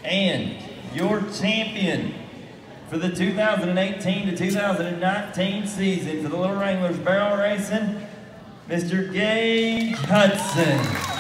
And your champion for the 2018 to 2019 season for the Little Wranglers Barrel Racing, Mr. Gage Hudson.